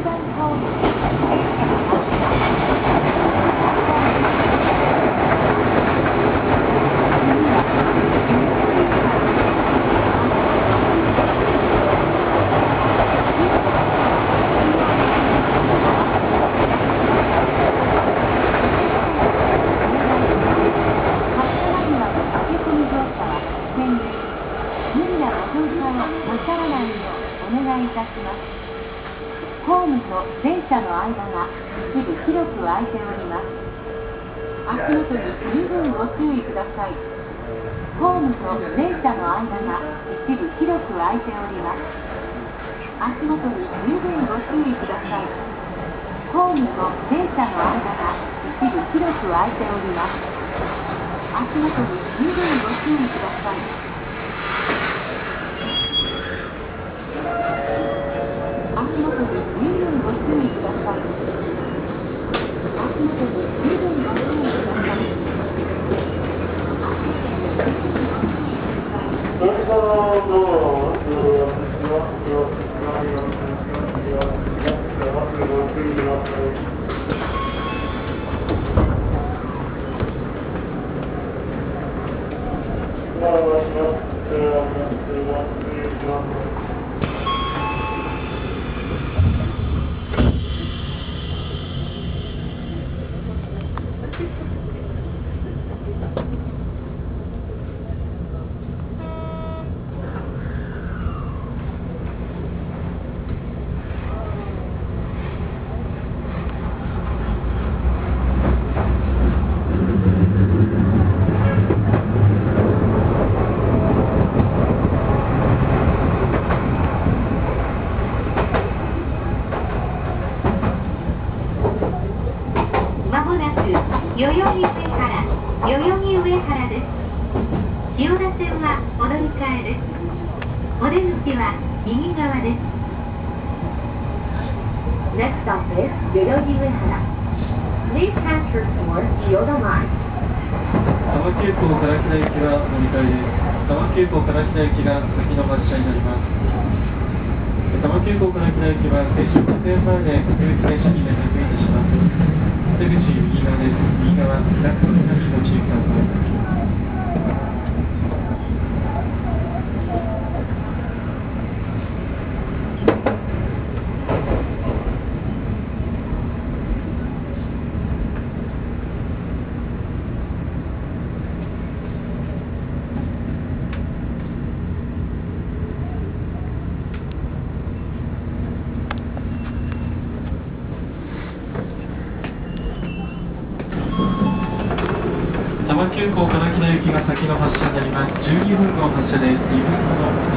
番ホームホームと電車の間が一部広く空いております。足元に十分ご注意ください。ホームと電車の間が一部広く空いております。足元に十分ご注意ください。ホームと電車の間が一部広く空いております。足元に十分ご注意ください。足元に十分ご注意ください。足元に十分ご注意ください。電車のドアをご利用します。ご注意ください。代々木上原です。千代田線はお乗り換えです。お出口は右側です。Next stop is 代々木上原。Please transfer for Chiyoda Line。 多摩急行から木田行きは乗り換えです。多摩急行から木田行きが先の発車になります。多摩急行から木田行きは停止5点前で各駅停車に連絡いたします。出口右側です。右側、左側にご注意ください。多摩急行から木田行きが先の発車になります。12分の発車です。2分ほど